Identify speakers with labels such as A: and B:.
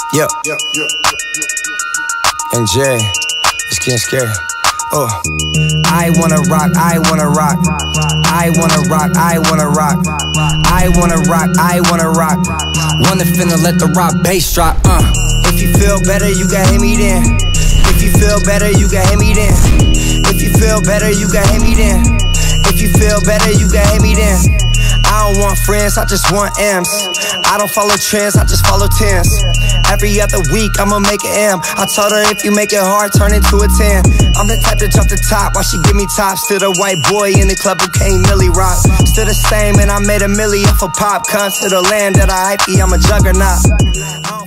A: Yep. And Jay, it's getting scary. Oh, I wanna rock, I wanna rock, I wanna rock, I wanna rock, I wanna rock, I wanna rock. Wanna finna let the rock bass drop. If you feel better, you can hit me then. If you feel better, you can hit me then. If you feel better, you can hit me then. If you feel better, you can hit me then. I don't want friends, I just want M's. I don't follow trends, I just follow tens. Every other week, I'ma make an M. I told her if you make it hard, turn into a 10. I'm the type to jump the top while she give me tops. Still the white boy in the club who can't milli rock. Still the same, and I made a milli off a pop. Come to the land that I hype, I'm a juggernaut.